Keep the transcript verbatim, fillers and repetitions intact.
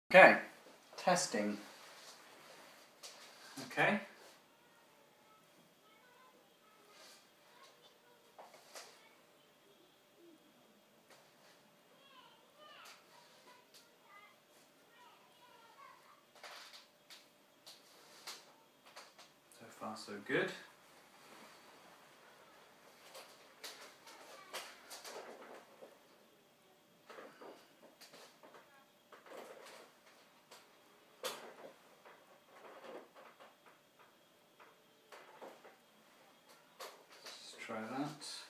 Okay, testing. Okay. So far so good. Let's try that.